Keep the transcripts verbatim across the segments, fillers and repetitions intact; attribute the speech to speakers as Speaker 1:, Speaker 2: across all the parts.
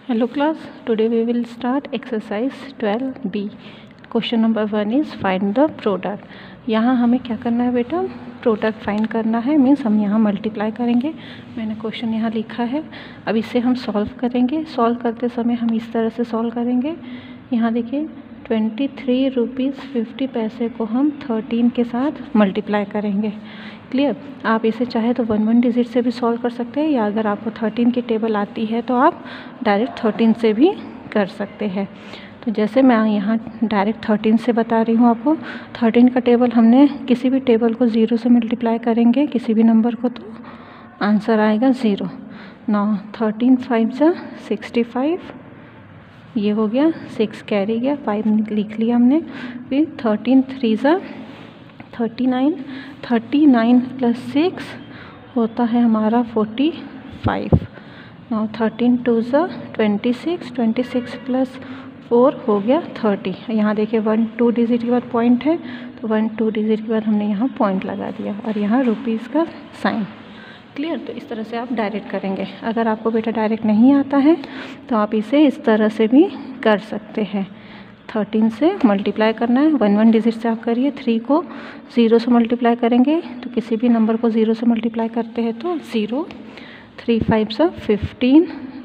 Speaker 1: Hello class, today we will start exercise twelve B. Question number one is find the product. यहाँ हमें क्या करना है बेटा, प्रोडक्ट फाइंड करना है, मीन्स हम यहाँ मल्टीप्लाई करेंगे. मैंने क्वेश्चन यहाँ लिखा है. अब इसे हम सॉल्व करेंगे. सॉल्व करते समय हम इस तरह से सॉल्व करेंगे. यहाँ देखिए twenty three rupees fifty paise को हम थर्टीन के साथ मल्टीप्लाई करेंगे. क्लियर. आप इसे चाहे तो वन वन डिजिट से भी सॉल्व कर सकते हैं, या अगर आपको थर्टीन की टेबल आती है तो आप डायरेक्ट थर्टीन से भी कर सकते हैं. तो जैसे मैं यहाँ डायरेक्ट थर्टीन से बता रही हूँ आपको. थर्टीन का टेबल हमने किसी भी टेबल को ज़ीरो से मल्टीप्लाई करेंगे, किसी भी नंबर को, तो आंसर आएगा ज़ीरो. नौ थर्टीन फाइव ज़ा सिक्सटी फाइव, ये हो गया. सिक्स कैरी गया, फाइव लिख लिया हमने. फिर थर्टीन थ्री ज़ा thirty nine, thirty nine plus six होता है हमारा forty five. Now thirteen two ज़ा twenty six, twenty six plus four हो गया थर्टी. यहाँ देखिए वन टू डिजिट के बाद पॉइंट है, तो वन टू डिजिट के बाद हमने यहाँ पॉइंट लगा दिया और यहाँ रुपीज़ का साइन. क्लियर. तो इस तरह से आप डायरेक्ट करेंगे. अगर आपको बेटा डायरेक्ट नहीं आता है तो आप इसे इस तरह से भी कर सकते हैं. थर्टीन से मल्टीप्लाई करना है, वन वन डिजिट से आप करिए. थ्री को ज़ीरो से मल्टीप्लाई करेंगे, तो किसी भी नंबर को ज़ीरो से मल्टीप्लाई करते हैं तो ज़ीरो. थ्री फाइव सा फिफ्टीन,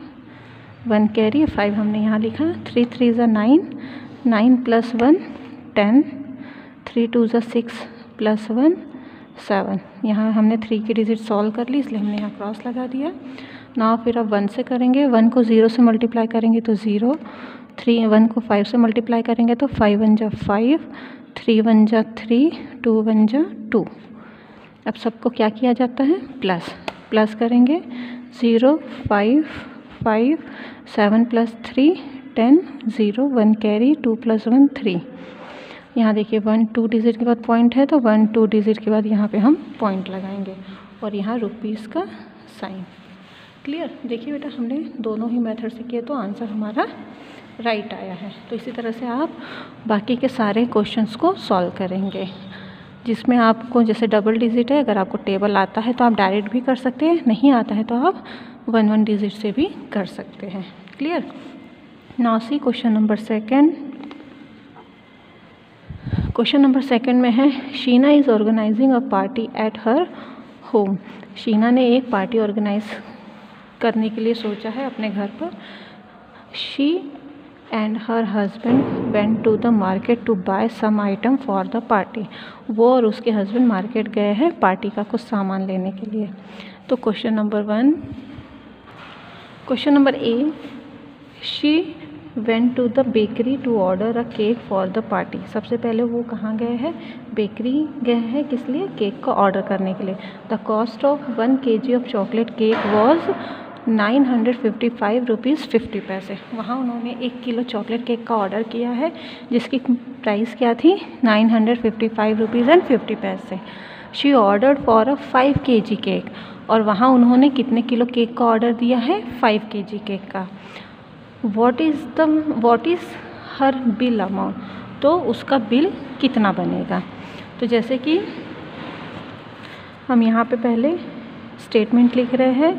Speaker 1: वन कैरी, फाइव हमने यहाँ लिखा. थ्री थ्री ज़ा nine, nine plus one ten, three two ज़ा सिक्स प्लस वन सेवन. यहाँ हमने थ्री की डिजिट सॉल्व कर ली, इसलिए हमने यहाँ क्रॉस लगा दिया. ना फिर अब वन से करेंगे. वन को ज़ीरो से मल्टीप्लाई करेंगे तो ज़ीरो. थ्री वन को फाइव से मल्टीप्लाई करेंगे तो फाइव वन जा फाइव, थ्री वन जा थ्री, टू वन जा टू. अब सबको क्या किया जाता है, प्लस. प्लस करेंगे. Zero five five, seven plus three ten, zero, one carry, two plus one three. यहाँ देखिए वन टू डिजिट के बाद पॉइंट है, तो वन टू डिजिट के बाद यहाँ पे हम पॉइंट लगाएंगे और यहाँ रुपीज़ का साइन. क्लियर. देखिए बेटा हमने दोनों ही मेथड से किए तो आंसर हमारा राइट आया है. तो इसी तरह से आप बाकी के सारे क्वेश्चंस को सॉल्व करेंगे, जिसमें आपको जैसे डबल डिजिट है, अगर आपको टेबल आता है तो आप डायरेक्ट भी कर सकते हैं, नहीं आता है तो आप वन वन डिजिट से भी कर सकते हैं. Clear. Now see question number second. Question number second में है, Sheena is organising a party at her home. Sheena ने एक पार्टी ऑर्गेनाइज करने के लिए सोचा है अपने घर पर. She and her husband went to the market to buy some item for the party. वो और उसके हस्बैंड मार्केट गए हैं पार्टी का कुछ सामान लेने के लिए. तो question number one. Question number A, she went to the bakery to order a cake for the party. सबसे पहले वो कहाँ गए हैं, बेकरी गए हैं. किस लिए, केक का ऑर्डर करने के लिए. The cost of one K G of chocolate cake was nine hundred fifty five rupees fifty paise. वहाँ उन्होंने एक किलो चॉकलेट केक का ऑर्डर किया है, जिसकी प्राइस क्या थी, nine hundred fifty five rupees and fifty paise. She ordered for a five K G cake. और वहाँ उन्होंने कितने किलो केक का ऑर्डर दिया है, फाइव के जी केक का. What is the what is her bill amount. तो उसका बिल कितना बनेगा. तो जैसे कि हम यहाँ पे पहले स्टेटमेंट लिख रहे हैं,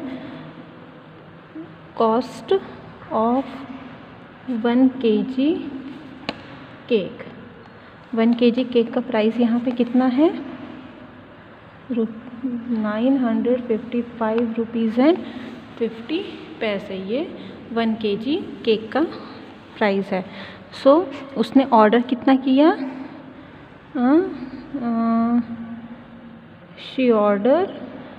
Speaker 1: cost of one K G cake. One K G cake का प्राइस यहाँ पे कितना है, nine hundred fifty five rupees and fifty paise. ये वन के जी केक का प्राइस है. सो so, उसने ऑर्डर कितना किया, she order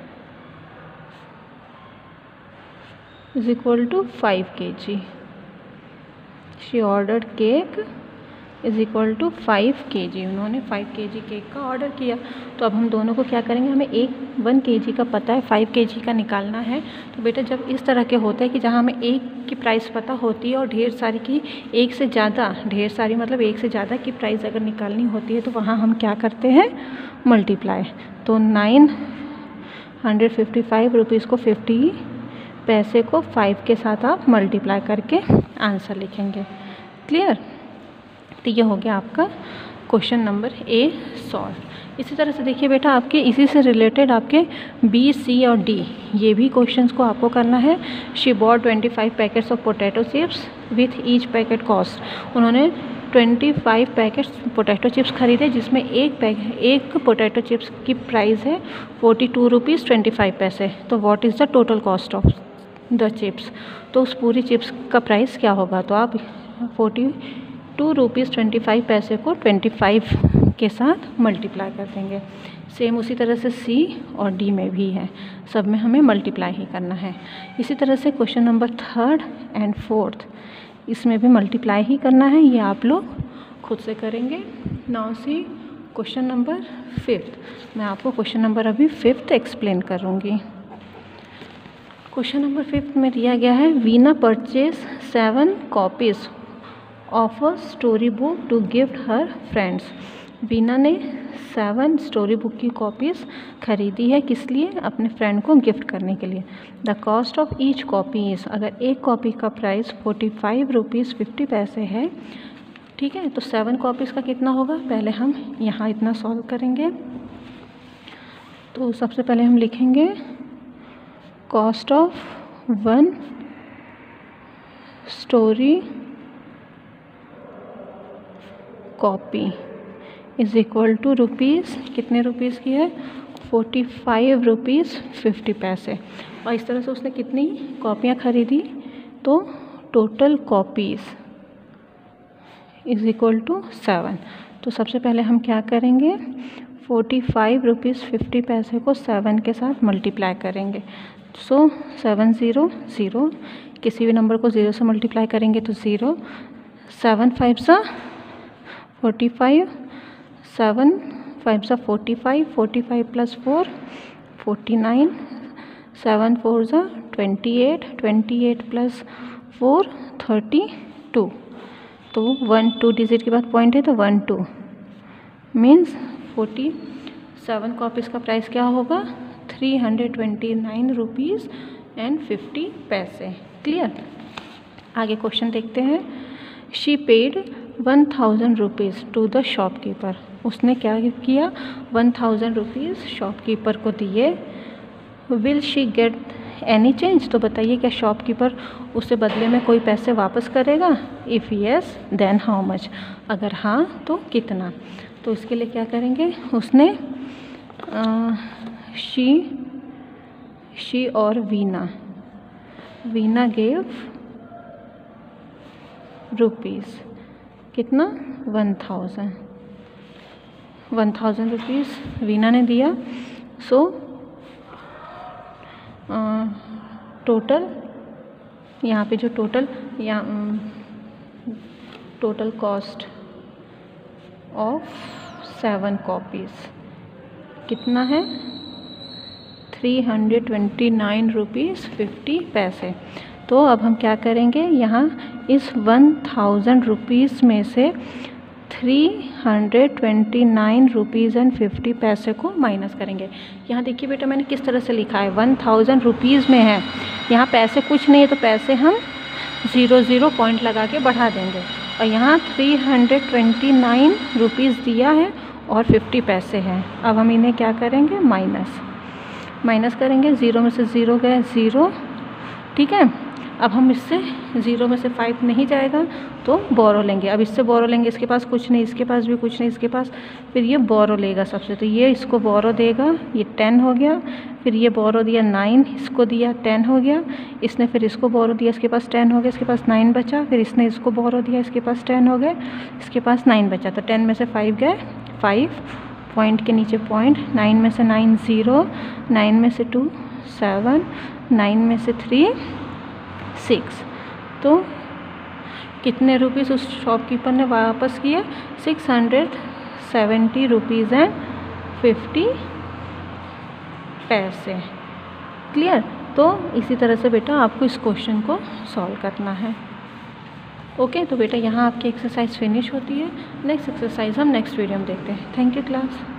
Speaker 1: is equal to five K G. She order cake is equal to five K G. उन्होंने five K G cake का order किया. तो अब हम दोनों को क्या करेंगे, हमें एक वन के जी का पता है, फाइव के जी का निकालना है. तो बेटा जब इस तरह के होता है कि जहाँ हमें एक की प्राइस पता होती है और ढेर सारी की, एक से ज़्यादा, ढेर सारी मतलब एक से ज़्यादा की प्राइस अगर निकालनी होती है, तो वहाँ हम क्या करते हैं, मल्टीप्लाई. तो nine hundred fifty five rupees को फिफ्टी पैसे को फाइव के साथ आप मल्टीप्लाई करके आंसर लिखेंगे. क्लियर. तो ये हो गया आपका क्वेश्चन नंबर ए सॉल्व। इसी तरह से देखिए बेटा, आपके इसी से रिलेटेड आपके बी, सी और डी ये भी क्वेश्चंस को आपको करना है। She bought twenty five packets of potato chips with each packet cost. उन्होंने twenty five packets potato chips खरीदे जिसमें एक पैकेट एक पोटैटो चिप्स की प्राइस है forty two rupees twenty five paise. तो what is the total cost of the chips, तो उस पूरी चिप्स का प्राइस क्या होगा। तो आप forty two rupees twenty five paise को ट्वेंटी फाइव के साथ मल्टीप्लाई कर देंगे। सेम उसी तरह से सी और डी में भी है, सब में हमें मल्टीप्लाई ही करना है। इसी तरह से question number third and fourth इसमें भी मल्टीप्लाई ही करना है, ये आप लोग खुद से करेंगे। Now see question number fifth. मैं आपको क्वेश्चन नंबर अभी फिफ्थ एक्सप्लेन करूँगी। क्वेश्चन नंबर फिफ्थ में दिया गया है Veena purchase seven copies of a story book to gift her friends. Veena ने सेवन स्टोरी बुक की कॉपीज़ खरीदी है, किस लिए, अपने फ्रेंड को गिफ्ट करने के लिए। The cost of each copy is, अगर एक कॉपी का price forty five rupees fifty paise है, ठीक है, तो सेवन कॉपीज़ का कितना होगा। पहले हम यहाँ इतना सॉल्व करेंगे। तो सबसे पहले हम लिखेंगे cost of one story copy is equal to rupees, कितने रुपीज़ की है, फोर्टी फाइव रुपीज़ फिफ्टी पैसे। और इस तरह से उसने कितनी कॉपियाँ खरीदी, तो total copies is equal to seven. तो सबसे पहले हम क्या करेंगे, forty five rupees fifty paise को सेवन के साथ मल्टीप्लाई करेंगे। सो सेवन ज़ीरो ज़ीरो, किसी भी नंबर को ज़ीरो से मल्टीप्लाई करेंगे तो ज़ीरो, सेवन फाइव सा फोर्टी फाइव, सेवन फाइव सा forty five, forty five plus four forty nine, seven four सा twenty eight, twenty eight plus four thirty two. तो वन टू डिजिट के बाद पॉइंट है तो one two means forty seven copies का price क्या होगा, three hundred twenty nine rupees and fifty paise. Clear. आगे क्वेश्चन देखते हैं। She paid one thousand rupees to the shopkeeper. उसने क्या किया, वन थाउजेंड रुपीज़ शॉपकीपर को दिए। Will she get any change, तो बताइए क्या शॉपकीपर उससे बदले में कोई पैसे वापस करेगा। If yes then how much, अगर हाँ तो कितना। तो इसके लिए क्या करेंगे, उसने शी शी और वीना वीना गेव रुपीज़, कितना, one thousand one thousand rupees Veena ने दिया। सो टोटल यहाँ पे जो टोटल या total cost of seven copies कितना है, three hundred twenty nine rupees fifty paise. तो अब हम क्या करेंगे, यहाँ इस वन थाउजेंड रुपीज़ में से three hundred twenty nine rupees and fifty paise को माइनस करेंगे। यहाँ देखिए बेटा मैंने किस तरह से लिखा है, वन थाउजेंड रुपीज़ में है, यहाँ पैसे कुछ नहीं है तो पैसे हम ज़ीरो ज़ीरो पॉइंट लगा के बढ़ा देंगे। और यहाँ three hundred twenty nine rupees दिया है और फिफ्टी पैसे हैं। अब हम इन्हें क्या करेंगे, माइनस माइनस करेंगे। ज़ीरो में से ज़ीरो गए ज़ीरो, ठीक है। अब हम इससे ज़ीरो में से फाइव नहीं जाएगा तो बोरो लेंगे। अब इससे बोरो लेंगे, इसके पास कुछ नहीं, इसके पास भी कुछ नहीं, इसके पास, फिर ये बोरो लेगा सबसे, तो ये इसको बोरो देगा, ये टेन हो गया। फिर ये बोरो दिया नाइन, इसको दिया टेन हो गया। इसने फिर इसको बोरो दिया, इसके पास टेन हो गया, इसके पास नाइन बचा। फिर इसने इसको बोरो दिया, इसके पास टेन हो गए, इसके पास नाइन बचा। तो टेन में से फाइव गए फाइव, पॉइंट के नीचे पॉइंट, नाइन में से नाइन ज़ीरो, नाइन में से टू सेवन, नाइन में से थ्री सिक्स। तो कितने रुपीज़ उस शॉपकीपर ने वापस किए, six hundred seventy rupees and fifty paise. Clear. तो इसी तरह से बेटा आपको इस क्वेश्चन को सॉल्व करना है। ओके तो बेटा यहाँ आपकी एक्सरसाइज फिनिश होती है। नेक्स्ट एक्सरसाइज हम नेक्स्ट वीडियो में देखते हैं। Thank you class.